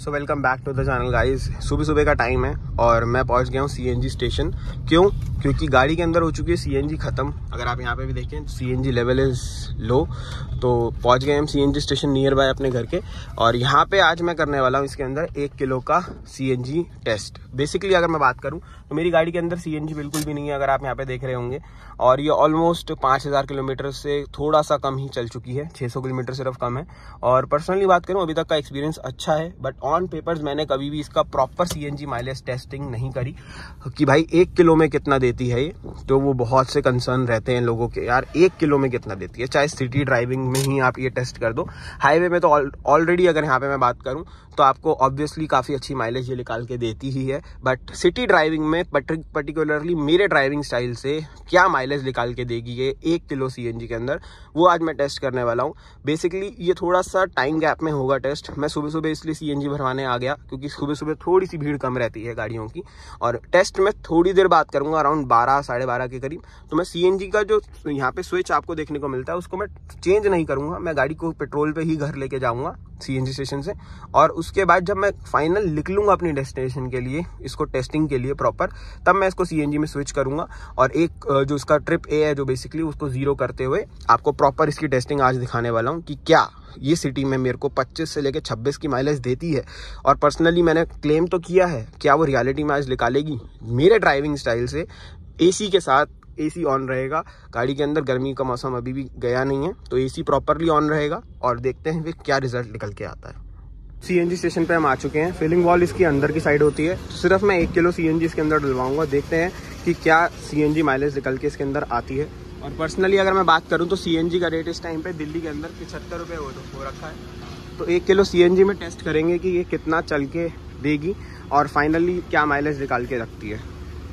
So welcome back to the channel guys. सुबह सुबह का टाइम है और मैं पहुंच गया हूँ सीएनजी स्टेशन। क्योंकि गाड़ी के अंदर हो चुकी है सीएनजी ख़त्म। अगर आप यहाँ पे भी देखें सीएनजी लेवल इज़ लो। तो पहुंच गए हम सीएनजी स्टेशन नियर बाय अपने घर के। और यहाँ पे आज मैं करने वाला हूँ इसके अंदर 1 किलो का सीएनजी टेस्ट। बेसिकली अगर मैं बात करूँ तो मेरी गाड़ी के अंदर सीएनजी बिल्कुल भी नहीं है, अगर आप यहाँ पे देख रहे होंगे। और ये ऑलमोस्ट 5000 किलोमीटर से थोड़ा सा कम ही चल चुकी है, 600 किलोमीटर सिर्फ कम है। और पर्सनली बात करूँ अभी तक का एक्सपीरियंस अच्छा है, बट ऑन पेपर्स मैंने कभी भी इसका प्रॉपर सीएनजी माइलेज टेस्टिंग नहीं करी कि भाई 1 किलो में कितना देती है ये। तो वो बहुत से कंसर्न रहते हैं लोगों के, यार 1 किलो में कितना देती है। चाहे सिटी ड्राइविंग में ही आप ये टेस्ट कर दो, हाईवे में तो ऑलरेडी अगर यहाँ पे मैं बात करूँ तो आपको ऑब्वियसली काफ़ी अच्छी माइलेज ये निकाल के देती ही है। बट सिटी ड्राइविंग में पर्टिकुलरली मेरे ड्राइविंग स्टाइल से क्या माइलेज निकाल के देगी ये 1 किलो सीएनजी के अंदर, वो आज मैं टेस्ट करने वाला हूँ। बेसिकली ये थोड़ा सा टाइम गैप में होगा टेस्ट। मैं सुबह सुबह इसलिए सीएनजी भरवाने आ गया क्योंकि सुबह सुबह थोड़ी सी भीड़ कम रहती है गाड़ियों की। और टेस्ट में थोड़ी देर बात करूँगा, अराउंड 12 साढ़े 12 के करीब। तो मैं सीएनजी का जो यहाँ पे स्विच आपको देखने को मिलता है उसको मैं चेंज नहीं करूँगा। मैं गाड़ी को पेट्रोल पे ही घर लेके जाऊँगा सीएनजी स्टेशन से। और उसके बाद जब मैं फाइनल निकलूंगा अपनी डेस्टिनेशन के लिए, इसको टेस्टिंग के लिए प्रॉपर, तब मैं इसको सीएनजी में स्विच करूंगा। और एक जो इसका ट्रिप ए है जो बेसिकली उसको 0 करते हुए आपको प्रॉपर इसकी टेस्टिंग आज दिखाने वाला हूं कि क्या ये सिटी में मेरे को 25 से लेकर 26 की माइलेज देती है। और पर्सनली मैंने क्लेम तो किया है, क्या वो रियलिटी में आज निकालेगी मेरे ड्राइविंग स्टाइल से। एसी के साथ, एसी ऑन रहेगा गाड़ी के अंदर, गर्मी का मौसम अभी भी गया नहीं है तो एसी प्रॉपरली ऑन रहेगा। और देखते हैं फिर क्या रिजल्ट निकल के आता है। सीएनजी स्टेशन पे हम आ चुके हैं। फिलिंग वॉल इसकी अंदर की साइड होती है, तो सिर्फ मैं 1 किलो सीएनजी इसके अंदर डलवाऊंगा। देखते हैं कि क्या सीएनजी माइलेज निकल के इसके अंदर आती है। और पर्सनली अगर मैं बात करूं तो सीएनजी का रेट इस टाइम पे दिल्ली के अंदर 75 रुपये हो रखा है। तो 1 किलो सीएनजी में टेस्ट करेंगे कि ये कितना चल के देगी और फाइनली क्या माइलेज निकाल के रखती है।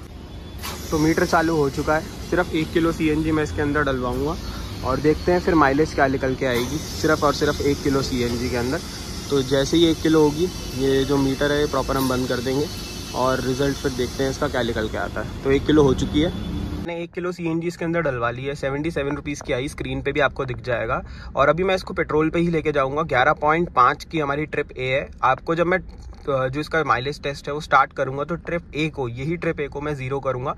तो मीटर चालू हो चुका है। सिर्फ 1 किलो सीएनजी मैं इसके अंदर डलवाऊंगा और देखते हैं फिर माइलेज क्या निकल के आएगी सिर्फ और सिर्फ 1 किलो सीएनजी के अंदर। तो जैसे ही 1 किलो होगी ये जो मीटर है प्रॉपर हम बंद कर देंगे और रिजल्ट फिर देखते हैं इसका क्या निकल के आता है। तो 1 किलो हो चुकी है। मैंने 1 किलो सीएनजी इसके अंदर डलवा ली है। 77 रुपीज़ की आई, स्क्रीन पे भी आपको दिख जाएगा। और अभी मैं इसको पेट्रोल पे ही लेके जाऊंगा। 11.5 की हमारी ट्रिप ए है। आपको जब मैं जो इसका माइलेज टेस्ट है वो स्टार्ट करूंगा तो ट्रिप ए को, यही ट्रिप ए को मैं 0 करूंगा।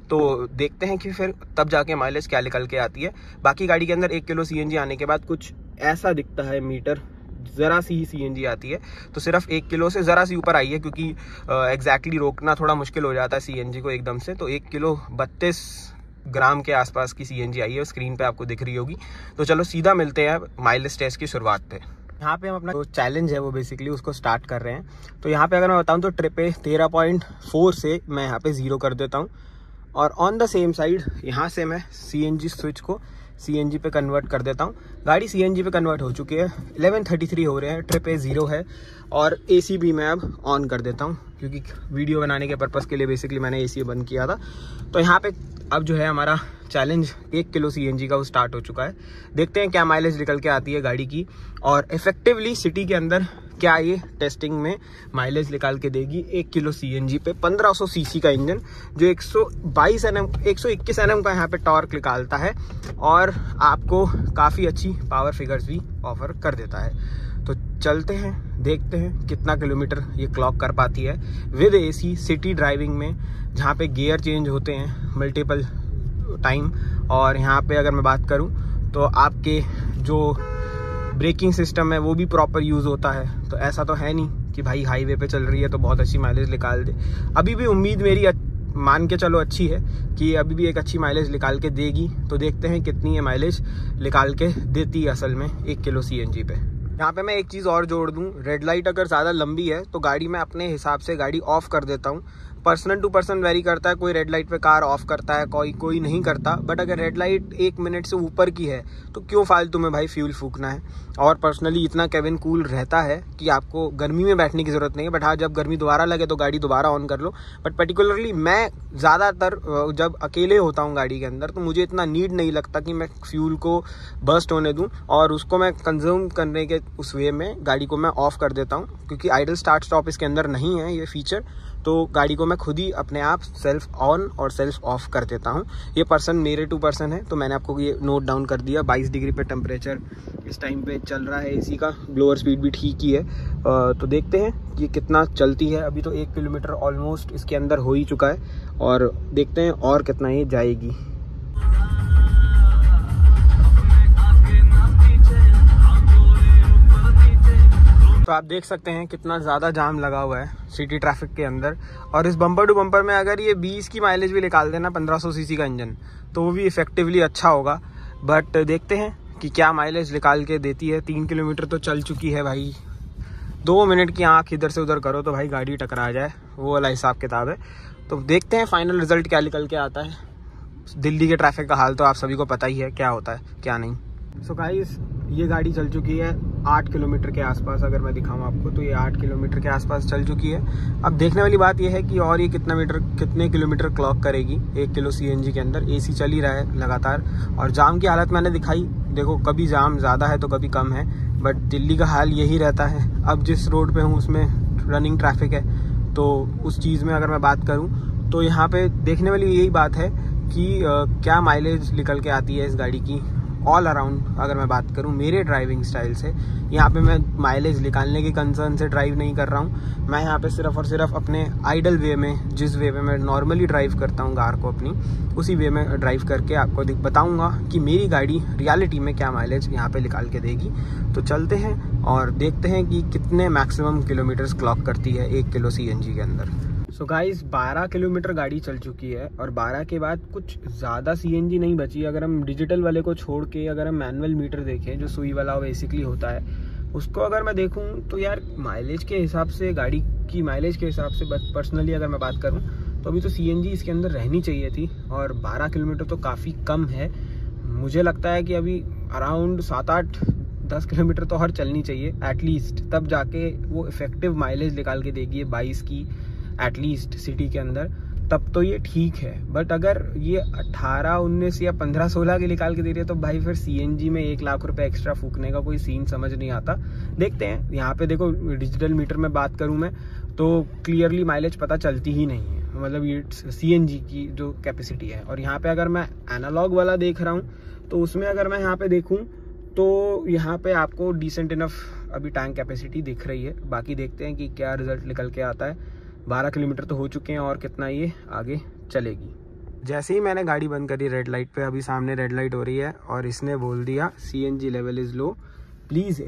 तो देखते हैं कि फिर तब जाके माइलेज क्या निकल के आती है। बाकी गाड़ी के अंदर 1 किलो सीएनजी आने के बाद कुछ ऐसा दिखता है मीटर, ज़रा सी ही सीएनजी आती है। तो सिर्फ 1 किलो से ज़रा सी ऊपर आई है क्योंकि एग्जैक्टली रोकना थोड़ा मुश्किल हो जाता है सीएनजी को एकदम से। तो 1 किलो 32 ग्राम के आसपास की सीएनजी आई है, स्क्रीन पे आपको दिख रही होगी। तो चलो सीधा मिलते हैं माइलेज टेस्ट की शुरुआत पे। यहाँ पे हम अपना जो चैलेंज है वो बेसिकली उसको स्टार्ट कर रहे हैं। तो यहाँ पे अगर मैं बताऊँ तो ट्रिप ए 13.4 से मैं यहाँ पे 0 कर देता हूँ। और ऑन द सेम साइड यहाँ से मैं सीएनजी स्विच को सीएनजी पे कन्वर्ट कर देता हूँ। गाड़ी सीएनजी पे कन्वर्ट हो चुकी है। 11:33 हो रहे हैं, ट्रिप ए 0 है। और एसी भी मैं अब ऑन कर देता हूँ क्योंकि वीडियो बनाने के पर्पज़ के लिए बेसिकली मैंने एसी बंद किया था। तो यहाँ पे अब जो है हमारा चैलेंज 1 किलो सीएनजी का वो स्टार्ट हो चुका है। देखते हैं क्या माइलेज निकल के आती है गाड़ी की और इफेक्टिवली सिटी के अंदर क्या ये टेस्टिंग में माइलेज निकाल के देगी 1 किलो सीएनजी पे। 1500 सीसी का इंजन जो 122 एनएम 121 एनएम का यहाँ पे टॉर्क निकालता है और आपको काफ़ी अच्छी पावर फिगर्स भी ऑफर कर देता है। तो चलते हैं, देखते हैं कितना किलोमीटर ये क्लॉक कर पाती है विद एसी सिटी ड्राइविंग में, जहाँ पे गियर चेंज होते हैं मल्टीपल टाइम। और यहाँ पे अगर मैं बात करूँ तो आपके जो ब्रेकिंग सिस्टम है वो भी प्रॉपर यूज़ होता है। तो ऐसा तो है नहीं कि भाई हाईवे पे चल रही है तो बहुत अच्छी माइलेज निकाल दे। अभी भी उम्मीद मेरी मान के चलो अच्छी है कि अभी भी एक अच्छी माइलेज निकाल के देगी। तो देखते हैं कितनी ये माइलेज निकाल के देती है असल में 1 किलो सीएनजी पे। यहाँ पे मैं एक चीज़ और जोड़ दूँ, रेड लाइट अगर ज़्यादा लंबी है तो गाड़ी मैं अपने हिसाब से गाड़ी ऑफ कर देता हूँ। पर्सन टू पर्सन वेरी करता है, कोई रेड लाइट पे कार ऑफ करता है, कोई नहीं करता। बट अगर रेड लाइट 1 मिनट से ऊपर की है तो क्यों फालतू में भाई फ्यूल फूकना है। और पर्सनली इतना केबिन कूल रहता है कि आपको गर्मी में बैठने की ज़रूरत नहीं है। बट हाँ, जब गर्मी दोबारा लगे तो गाड़ी दोबारा ऑन कर लो। बट पर्टिकुलरली मैं ज़्यादातर जब अकेले होता हूँ गाड़ी के अंदर तो मुझे इतना नीड नहीं लगता कि मैं फ्यूल को बर्स्ट होने दूँ और उसको मैं कंज्यूम करने के उस वे में गाड़ी को मैं ऑफ़ कर देता हूँ। क्योंकि आइडल स्टार्ट स्टॉप इसके अंदर नहीं है ये फीचर, तो गाड़ी को मैं खुद ही अपने आप सेल्फ ऑन और सेल्फ ऑफ कर देता हूँ। ये पर्सन मेरे 2 पर्सन है, तो मैंने आपको ये नोट डाउन कर दिया। 22 डिग्री पे टेम्परेचर इस टाइम पे चल रहा है। एसी का ब्लोअर स्पीड भी ठीक ही है। तो देखते हैं कि कितना चलती है। अभी तो 1 किलोमीटर ऑलमोस्ट इसके अंदर हो ही चुका है और देखते हैं और कितना ये जाएगी। तो आप देख सकते हैं कितना ज़्यादा जाम लगा हुआ है सिटी ट्रैफिक के अंदर। और इस बम्पर टू बम्पर में अगर ये 20 की माइलेज भी निकाल देना 1500 सीसी का इंजन, तो वो भी इफेक्टिवली अच्छा होगा। बट देखते हैं कि क्या माइलेज निकाल के देती है। 3 किलोमीटर तो चल चुकी है भाई। 2 मिनट की आँख इधर से उधर करो तो भाई गाड़ी टकरा जाए, वो वाला हिसाब किताब है। तो देखते हैं फाइनल रिजल्ट क्या निकल के आता है। दिल्ली के ट्रैफिक का हाल तो आप सभी को पता ही है, क्या होता है क्या नहीं। सो गाइस, ये गाड़ी चल चुकी है 8 किलोमीटर के आसपास। अगर मैं दिखाऊं आपको तो ये 8 किलोमीटर के आसपास चल चुकी है। अब देखने वाली बात ये है कि और ये कितने किलोमीटर क्लॉक करेगी 1 किलो सीएनजी के अंदर। एसी चल ही रहा है लगातार। और जाम की हालत मैंने दिखाई, देखो कभी जाम ज़्यादा है तो कभी कम है, बट दिल्ली का हाल यही रहता है। अब जिस रोड पर हूँ उसमें रनिंग ट्रैफिक है, तो उस चीज़ में अगर मैं बात करूँ तो यहाँ पर देखने वाली यही बात है कि क्या माइलेज निकल के आती है इस गाड़ी की। ऑल अराउंड अगर मैं बात करूं मेरे ड्राइविंग स्टाइल से, यहाँ पे मैं माइलेज निकालने के कंसर्न से ड्राइव नहीं कर रहा हूँ। मैं यहाँ पे सिर्फ और सिर्फ अपने आइडल वे में, जिस वे में मैं नॉर्मली ड्राइव करता हूँ कार को अपनी, उसी वे में ड्राइव करके आपको बताऊँगा कि मेरी गाड़ी रियलिटी में क्या माइलेज यहाँ पे निकाल के देगी। तो चलते हैं और देखते हैं कि कितने मैक्सिमम किलोमीटर्स क्लॉक करती है 1 किलो सीएनजी के अंदर। सो गाइस, 12 किलोमीटर गाड़ी चल चुकी है और 12 के बाद कुछ ज़्यादा सीएनजी नहीं बची। अगर हम डिजिटल वाले को छोड़ के अगर हम मैनुअल मीटर देखें, जो सुई वाला बेसिकली होता है, उसको अगर मैं देखूं तो यार माइलेज के हिसाब से, गाड़ी की माइलेज के हिसाब से पर्सनली अगर मैं बात करूं तो अभी तो सीएनजी इसके अंदर रहनी चाहिए थी। और 12 किलोमीटर तो काफ़ी कम है। मुझे लगता है कि अभी अराउंड 7-8-10 किलोमीटर तो हर चलनी चाहिए एटलीस्ट, तब जाके वो इफेक्टिव माइलेज निकाल के देगी 22 की एटलीस्ट सिटी के अंदर, तब तो ये ठीक है। बट अगर ये 18, 19 या 15, 16 की निकाल के दे रही है तो भाई फिर सीएनजी में 1 लाख रुपए एक्स्ट्रा फूकने का कोई सीन समझ नहीं आता। देखते हैं। यहाँ पे देखो डिजिटल मीटर में बात करूँ मैं तो क्लियरली माइलेज पता चलती ही नहीं है, मतलब ये सीएनजी की जो कैपेसिटी है। और यहाँ पे अगर मैं एनालॉग वाला देख रहा हूँ तो उसमें अगर मैं यहाँ पे देखूँ तो यहाँ पे आपको डिसेंट इनफ अभी टैंक कैपेसिटी दिख रही है। बाकी देखते हैं कि क्या रिजल्ट निकल के आता है। 12 किलोमीटर तो हो चुके हैं और कितना ये आगे चलेगी। जैसे ही मैंने गाड़ी बंद करी रेड लाइट पे, अभी सामने रेड लाइट हो रही है और इसने बोल दिया CNG level is low, please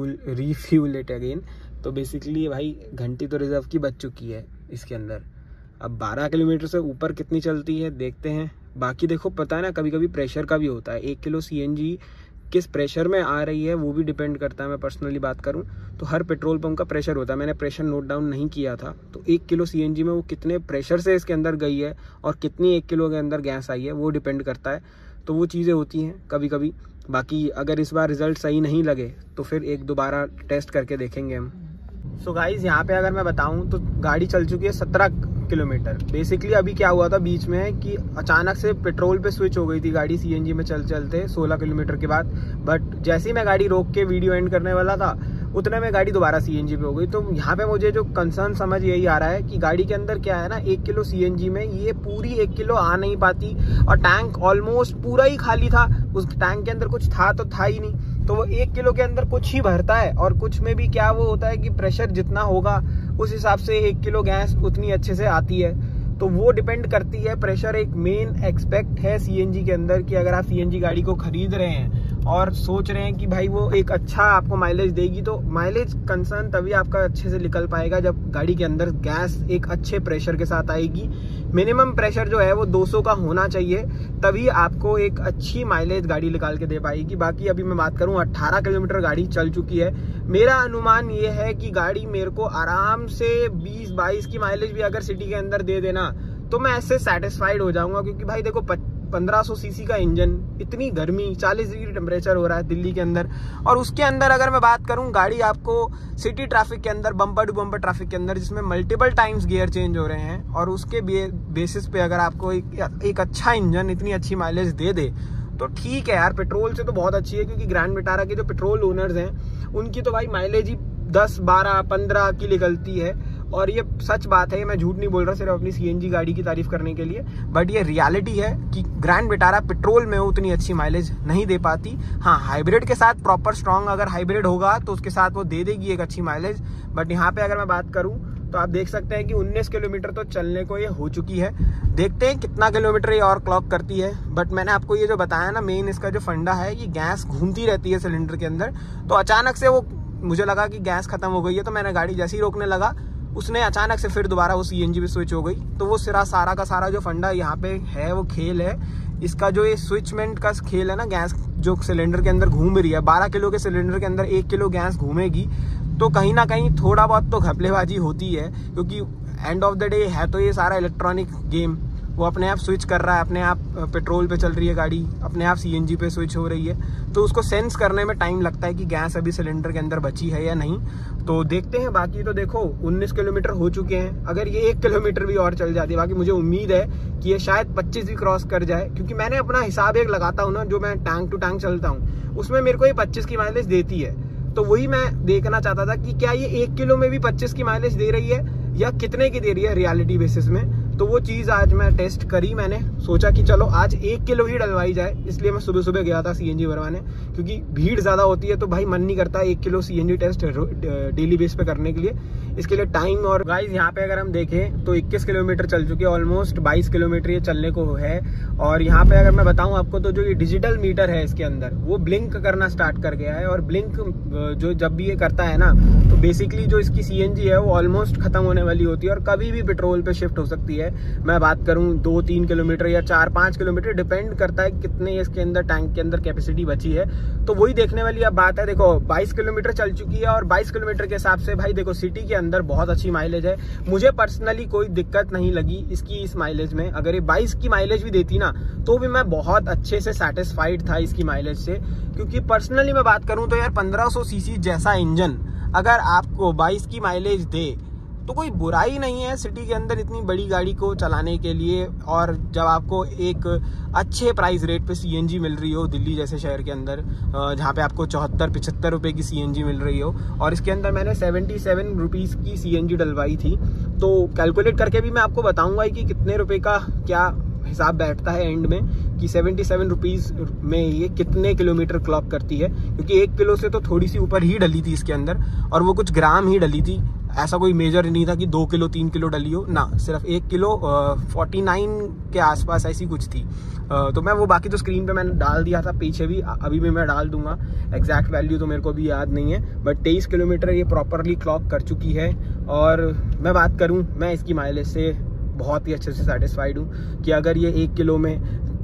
refuel it again. तो बेसिकली भाई घंटी तो रिजर्व की बच चुकी है इसके अंदर। अब 12 किलोमीटर से ऊपर कितनी चलती है देखते हैं। बाकी देखो पता है ना, कभी कभी प्रेशर का भी होता है। 1 किलो सीएनजी किस प्रेशर में आ रही है वो भी डिपेंड करता है। मैं पर्सनली बात करूं तो हर पेट्रोल पंप का प्रेशर होता है। मैंने प्रेशर नोट डाउन नहीं किया था, तो 1 किलो सीएनजी में वो कितने प्रेशर से इसके अंदर गई है और कितनी 1 किलो के अंदर गैस आई है वो डिपेंड करता है। तो वो चीज़ें होती हैं कभी कभी। बाकी अगर इस बार रिजल्ट सही नहीं लगे तो फिर एक दोबारा टेस्ट करके देखेंगे हम। सो गाइज, यहाँ पे अगर मैं बताऊँ तो गाड़ी चल चुकी है 17 किलोमीटर। बेसिकली अभी क्या हुआ था बीच में कि अचानक से पेट्रोल पे स्विच हो गई थी गाड़ी सीएनजी में चलते 16 किलोमीटर के बाद। बट जैसे ही मैं गाड़ी रोक के वीडियो एंड करने वाला था उतने में गाड़ी दोबारा सीएनजी पे हो गई। तो यहाँ पे मुझे जो कंसर्न समझ यही आ रहा है कि गाड़ी के अंदर क्या है ना, 1 किलो सीएनजी में ये पूरी 1 किलो आ नहीं पाती और टैंक ऑलमोस्ट पूरा ही खाली था। उस टैंक के अंदर कुछ था तो था ही नहीं। तो वो 1 किलो के अंदर कुछ ही भरता है और कुछ में भी क्या वो होता है कि प्रेशर जितना होगा उस हिसाब से 1 किलो गैस उतनी अच्छे से आती है। तो वो डिपेंड करती है। प्रेशर एक मेन एक्सपेक्ट है सीएनजी के अंदर कि अगर आप सीएनजी गाड़ी को खरीद रहे हैं और सोच रहे हैं कि भाई वो एक अच्छा आपको माइलेज देगी, तो माइलेज कंसर्न तभी आपका अच्छे से निकल पाएगा जब गाड़ी के अंदर गैस एक अच्छे प्रेशर के साथ आएगी। मिनिमम प्रेशर जो है वो 200 का होना चाहिए, तभी आपको एक अच्छी माइलेज गाड़ी निकाल के दे पाएगी। बाकी अभी मैं बात करूं 18 किलोमीटर गाड़ी चल चुकी है। मेरा अनुमान ये है कि गाड़ी मेरे को आराम से 20-22 की माइलेज भी अगर सिटी के अंदर दे देना तो मैं ऐसे सेटिस्फाइड हो जाऊंगा। क्योंकि भाई देखो 1500 सीसी का इंजन, इतनी गर्मी, 40 डिग्री टेम्परेचर हो रहा है दिल्ली के अंदर, और उसके अंदर अगर मैं बात करूं गाड़ी आपको सिटी ट्रैफिक के अंदर, बम्पर टू बम्पर ट्रैफिक के अंदर जिसमें मल्टीपल टाइम्स गियर चेंज हो रहे हैं, और उसके बेसिस पे अगर आपको एक अच्छा इंजन इतनी अच्छी माइलेज दे दे तो ठीक है यार। पेट्रोल से तो बहुत अच्छी है, क्योंकि ग्रैंड विटारा के जो पेट्रोल ओनर्स हैं उनकी तो भाई माइलेज ही 10, 12, 15 की निकलती है और ये सच बात है, ये मैं झूठ नहीं बोल रहा सिर्फ अपनी सीएनजी गाड़ी की तारीफ करने के लिए, बट ये रियलिटी है कि ग्रैंड विटारा पेट्रोल में उतनी अच्छी माइलेज नहीं दे पाती। हाँ, हाइब्रिड के साथ प्रॉपर स्ट्रॉन्ग अगर हाइब्रिड होगा तो उसके साथ वो दे देगी एक अच्छी माइलेज। बट यहाँ पे अगर मैं बात करूँ तो आप देख सकते हैं कि 19 किलोमीटर तो चलने को ये हो चुकी है। देखते हैं कितना किलोमीटर ये और क्लॉक करती है। बट मैंने आपको ये जो बताया ना, मेन इसका जो फंडा है, ये गैस घूमती रहती है सिलेंडर के अंदर। तो अचानक से वो मुझे लगा कि गैस खत्म हो गई है, तो मैंने गाड़ी जैसे ही रोकने लगा उसने अचानक से फिर दोबारा वो सीएनजी पे स्विच हो गई। तो वो सारा का सारा जो फंडा यहाँ पे है वो खेल है इसका, जो ये स्विचमेंट का खेल है ना, गैस जो सिलेंडर के अंदर घूम रही है, 12 किलो के सिलेंडर के अंदर 1 किलो गैस घूमेगी, तो कहीं ना कहीं थोड़ा बहुत तो घपलेबाजी होती है, क्योंकि एंड ऑफ द डे है तो ये सारा इलेक्ट्रॉनिक गेम। वो अपने आप स्विच कर रहा है, अपने आप पेट्रोल पे चल रही है गाड़ी, अपने आप सीएनजी पे स्विच हो रही है, तो उसको सेंस करने में टाइम लगता है कि गैस अभी सिलेंडर के अंदर बची है या नहीं। तो देखते हैं। बाकी तो देखो 19 किलोमीटर हो चुके हैं, अगर ये 1 किलोमीटर भी और चल जाती है, बाकी मुझे उम्मीद है कि ये शायद 25 भी क्रॉस कर जाए, क्योंकि मैंने अपना हिसाब एक लगाता हूँ ना, जो मैं टैंक टू टैंक चलता हूँ उसमें मेरे को ये 25 की माइलेज देती है। तो वही मैं देखना चाहता था कि क्या ये 1 किलो में भी 25 की माइलेज दे रही है या कितने की दे रही है रियलिटी बेसिस में। तो वो चीज़ आज मैं टेस्ट करी, मैंने सोचा कि चलो आज 1 किलो ही डलवाई जाए, इसलिए मैं सुबह सुबह गया था सीएनजी भरवाने, क्योंकि भीड़ ज़्यादा होती है तो भाई मन नहीं करता 1 kilo CNG test daily base पे करने के लिए, इसके लिए टाइम। और गाइस यहाँ पे अगर हम देखें तो 21 किलोमीटर चल चुके हैं, ऑलमोस्ट 22 किलोमीटर ये चलने को है। और यहाँ पे अगर मैं बताऊँ आपको तो जो ये डिजिटल मीटर है इसके अंदर वो ब्लिंक करना स्टार्ट कर गया है, और ब्लिंक जो जब भी ये करता है ना, तो बेसिकली जो इसकी सीएनजी है वो ऑलमोस्ट खत्म होने वाली होती है और कभी भी पेट्रोल पे शिफ्ट हो सकती है। मैं बात करूं 2-3 किलोमीटर या 4-5 किलोमीटर, डिपेंड करता है कितने इसके अंदर टैंक के अंदर कैपेसिटी बची है। तो वही देखने वाली अब बात है। देखो 22 किलोमीटर चल चुकी है, और 22 किलोमीटर के हिसाब से भाई देखो सिटी के अंदर बहुत अच्छी माइलेज है। मुझे पर्सनली कोई दिक्कत नहीं लगी इसकी इस माइलेज में। अगर ये 22 की माइलेज भी देती ना तो भी मैं बहुत अच्छे से सेटिस्फाइड था इसकी माइलेज से, क्योंकि पर्सनली मैं बात करूं तो यार 1500 सीसी जैसा इंजन अगर आपको 22 की माइलेज दे तो कोई बुराई नहीं है सिटी के अंदर इतनी बड़ी गाड़ी को चलाने के लिए। और जब आपको एक अच्छे प्राइस रेट पे सीएनजी मिल रही हो दिल्ली जैसे शहर के अंदर, जहाँ पे आपको 74-75 रुपये की सीएनजी मिल रही हो, और इसके अंदर मैंने 77 रुपीज़ की सीएनजी डलवाई थी, तो कैलकुलेट करके भी मैं आपको बताऊंगा कि कितने रुपए का क्या हिसाब बैठता है एंड में, कि 77 रुपीज़ में ये कितने किलोमीटर क्लॉक करती है, क्योंकि 1 किलो से तो थोड़ी सी ऊपर ही डली थी इसके अंदर, और वो कुछ ग्राम ही डली थी, ऐसा कोई मेजर नहीं था कि 2 किलो 3 किलो डली हो ना, सिर्फ 1 किलो 49 के आसपास ऐसी कुछ थी। तो मैं वो बाकी तो स्क्रीन पे मैंने डाल दिया था पीछे भी, अभी भी मैं डाल दूंगा, एग्जैक्ट वैल्यू तो मेरे को भी याद नहीं है, बट 23 किलोमीटर ये प्रॉपरली क्लॉक कर चुकी है। और मैं बात करूँ, मैं इसकी माइलेज से बहुत ही अच्छे से सेटिस्फाइड हूँ कि अगर ये 1 किलो में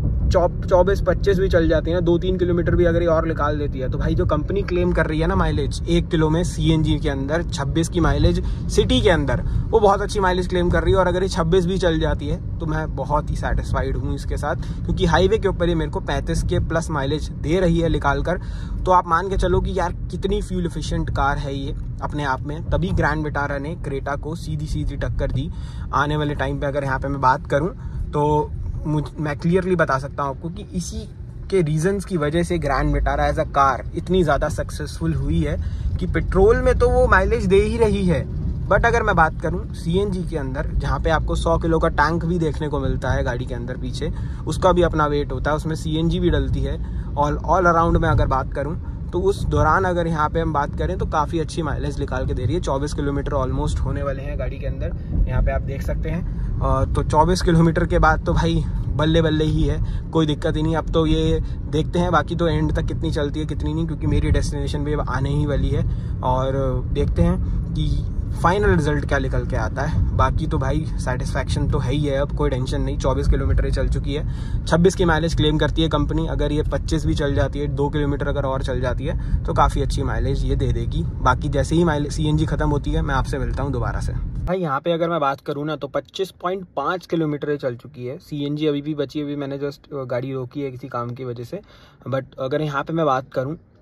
24-25 भी चल जाती है ना, 2-3 किलोमीटर भी अगर ये और निकाल देती है, तो भाई जो कंपनी क्लेम कर रही है ना माइलेज 1 किलो में सीएनजी के अंदर 26 की माइलेज सिटी के अंदर, वो बहुत अच्छी माइलेज क्लेम कर रही है। और अगर ये 26 भी चल जाती है तो मैं बहुत ही सेटिस्फाइड हूँ इसके साथ, क्योंकि हाईवे के ऊपर ये मेरे को 35 के प्लस माइलेज दे रही है निकाल कर। तो आप मान के चलो कि यार कितनी फ्यूल एफिशिएंट कार है ये अपने आप में, तभी ग्रैंड विटारा ने क्रेटा को सीधी टक्कर दी। आने वाले टाइम पे अगर यहाँ पे मैं बात करूँ तो मैं क्लियरली बता सकता हूँ आपको कि इसी के रीजंस की वजह से grand Vitara as a car इतनी ज़्यादा सक्सेसफुल हुई है कि पेट्रोल में तो वो माइलेज दे ही रही है, बट अगर मैं बात करूं सीएनजी के अंदर, जहां पे आपको 100 किलो का टैंक भी देखने को मिलता है गाड़ी के अंदर पीछे, उसका भी अपना वेट होता है, उसमें सीएनजी भी डलती है। ऑल अराउंड में अगर बात करूं तो उस दौरान अगर यहाँ पे हम बात करें तो काफ़ी अच्छी माइलेज निकाल के दे रही है। 24 किलोमीटर ऑलमोस्ट होने वाले हैं गाड़ी के अंदर, यहाँ पे आप देख सकते हैं। तो 24 किलोमीटर के बाद तो भाई बल्ले बल्ले ही है, कोई दिक्कत ही नहीं। अब तो ये देखते हैं बाकी तो एंड तक कितनी चलती है कितनी नहीं, क्योंकि मेरी डेस्टिनेशन भी अब आने ही वाली है, और देखते हैं कि फाइनल रिजल्ट क्या निकल के आता है। बाकी तो भाई सेटिस्फैक्शन तो है ही है, अब कोई टेंशन नहीं। 24 किलोमीटर ही चल चुकी है, 26 की माइलेज क्लेम करती है कंपनी। अगर ये 25 भी चल जाती है, 2 किलोमीटर अगर और चल जाती है तो काफ़ी अच्छी माइलेज ये दे देगी। बाकी जैसे ही माइलेज सीएनजी खत्म होती है मैं आपसे मिलता हूँ दोबारा से। भाई यहाँ पे अगर मैं बात करूँ ना तो 25.5 किलोमीटर चल चुकी है सीएनजी, अभी भी बची है। अभी मैंने जस्ट गाड़ी रोकी है किसी काम की वजह से, बट अगर यहाँ पे मैं बात करूँ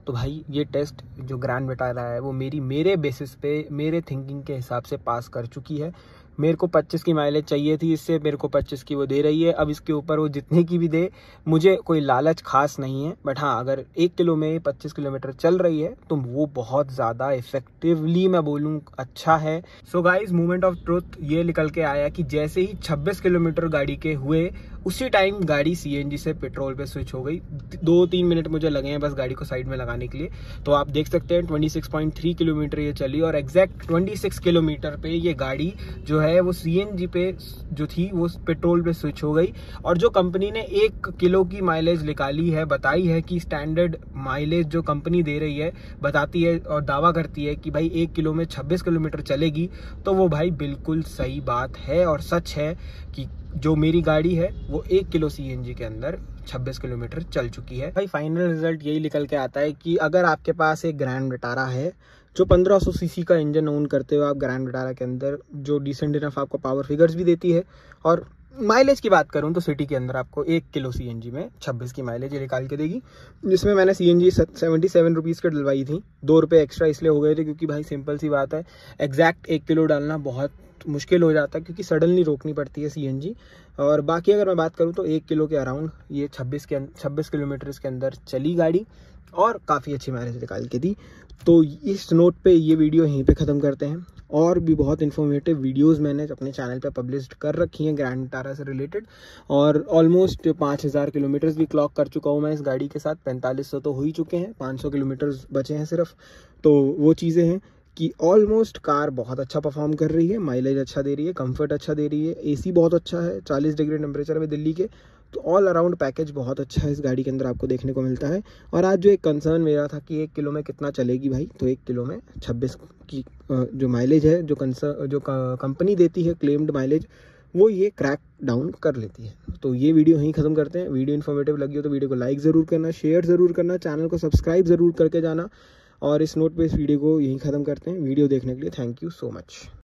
तो भाई ये टेस्ट जो ग्रैंड विटारा है वो मेरे बेसिस पे, मेरे थिंकिंग के हिसाब से पास कर चुकी है। मेरे को 25 की माइलेज चाहिए थी, इससे मेरे को 25 की वो दे रही है। अब इसके ऊपर वो जितने की भी दे, मुझे कोई लालच खास नहीं है, बट हाँ अगर 1 किलो में 25 किलोमीटर चल रही है तो वो बहुत ज़्यादा इफेक्टिवली मैं बोलूँ अच्छा है। So guys, moment of truth ये निकल के आया कि जैसे ही 26 किलोमीटर गाड़ी के हुए उसी टाइम गाड़ी सीएनजी से पेट्रोल पे स्विच हो गई। 2-3 मिनट मुझे लगे हैं बस गाड़ी को साइड में लगाने के लिए। तो आप देख सकते हैं 26.3 किलोमीटर ये चली और एग्जैक्ट 26 किलोमीटर पे ये गाड़ी जो है वो सीएनजी पे जो थी वो पेट्रोल पे स्विच हो गई। और जो कंपनी ने 1 किलो की माइलेज निकाली है, बताई है कि स्टैंडर्ड माइलेज जो कंपनी दे रही है, बताती है और दावा करती है कि भाई 1 किलो में 26 किलोमीटर चलेगी, तो वो भाई बिल्कुल सही बात है और सच है कि जो मेरी गाड़ी है वो 1 किलो सीएनजी के अंदर 26 किलोमीटर चल चुकी है। भाई फाइनल रिजल्ट यही निकल के आता है कि अगर आपके पास एक ग्रैंड विटारा है जो 1500 सीसी का इंजन ओन करते हुए आप ग्रैंड विटारा के अंदर जो डिसेंट इनफ आपको पावर फिगर्स भी देती है, और माइलेज की बात करूं तो सिटी के अंदर आपको 1 किलो सीएनजी में 26 की माइलेज निकाल के देगी, जिसमें मैंने सीएनजी 77 रुपीज़ की डलवाई थी। 2 रुपये एक्स्ट्रा इसलिए हो गए थे क्योंकि भाई सिंपल सी बात है, एग्जैक्ट 1 किलो डालना बहुत मुश्किल हो जाता है क्योंकि सडनली रोकनी पड़ती है सीएनजी। और बाकी अगर मैं बात करूं तो 1 किलो के अराउंड ये 26 किलोमीटर के अंदर चली गाड़ी और काफ़ी अच्छी माइलेज निकाल के दी। तो इस नोट पे ये वीडियो यहीं पे ख़त्म करते हैं। और भी बहुत इन्फॉर्मेटिव वीडियोस मैंने अपने चैनल पे पब्लिश कर रखी हैं ग्रैंड विटारा से रिलेटेड, और ऑलमोस्ट 5000 किलोमीटर्स भी क्लॉक कर चुका हूँ मैं इस गाड़ी के साथ। 4500 तो हो ही चुके हैं, 500 किलोमीटर्स बचे हैं सिर्फ। तो वो चीज़ें हैं कि ऑलमोस्ट कार बहुत अच्छा परफॉर्म कर रही है, माइलेज अच्छा दे रही है, कंफर्ट अच्छा दे रही है, एसी बहुत अच्छा है 40 डिग्री टेम्परेचर में दिल्ली के। तो ऑल अराउंड पैकेज बहुत अच्छा है इस गाड़ी के अंदर आपको देखने को मिलता है। और आज जो एक कंसर्न मेरा था कि 1 किलो में कितना चलेगी भाई, तो 1 किलो में 26 की जो माइलेज है, जो कंपनी देती है क्लेम्ड माइलेज, वो ये क्रैक डाउन कर लेती है। तो ये वीडियो यहीं ख़त्म करते हैं। वीडियो इन्फॉर्मेटिव लगी हो तो वीडियो को लाइक ज़रूर करना, शेयर ज़रूर करना, चैनल को सब्सक्राइब ज़रूर करके जाना। और इस नोट पे इस वीडियो को यहीं ख़त्म करते हैं। वीडियो देखने के लिए थैंक यू सो मच।